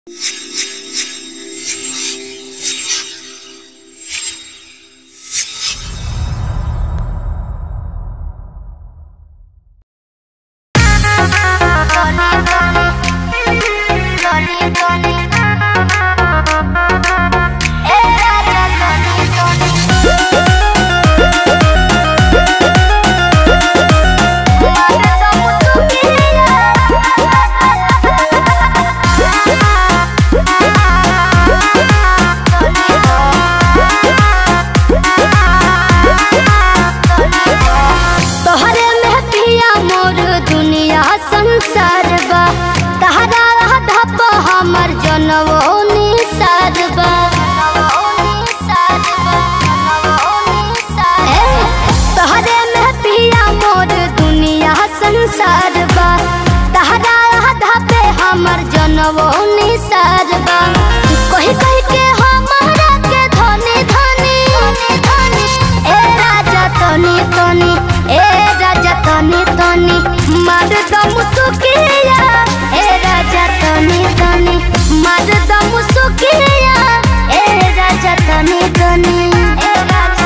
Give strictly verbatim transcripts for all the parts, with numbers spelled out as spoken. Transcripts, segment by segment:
कही कही के हमारा के धनी धनी ए राजा तनी तनी ए राजा तनी तनी मार दम सुकिया ए राजा तनी तनी मार दम सुकिया ए राजा तनी तनी ए राजा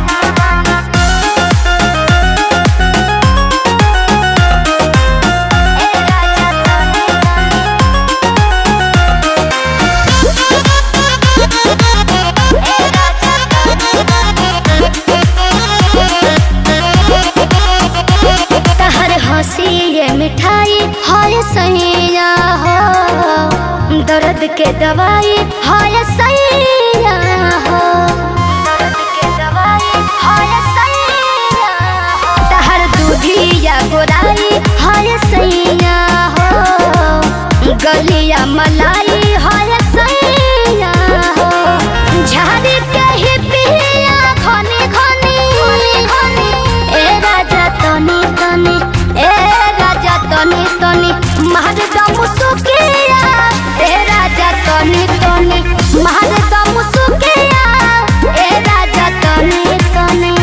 ये मिठाई हाय सैया हो दर्द के दवाई हाय सैया हो दर्द के दवाई हाय सैया हो तहर दूधिया गोराई हाय सैया हो गलिया मलाई हाय सैया हो झाड़ी के ही पिया घनी घनी घनी ए राजा तनी तनी ए राजा तनी तनी मार दम सुकिया ए राजा तनी तनी मार दम सुकिया ए राजा तनी तनी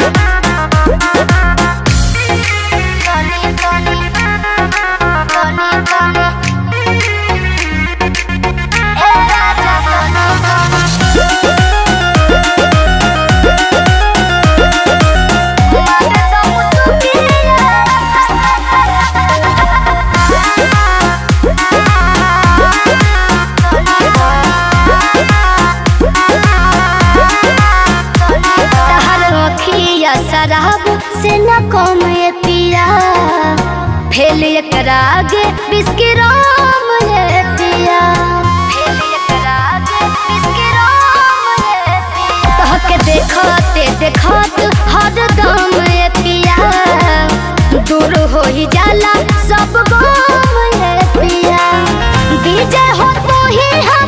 तनी तनी तनी तनी ए राजा तनी शराब से न कम ये पिया फेल एकरा आगे बिस्की राम ये पिया फेल एकरा आगे बिस्की राम ये पिया तहके देखते देखत हर दम ये पिया दूर हो ही जाला सब गम ये पिया विजय हो तो ही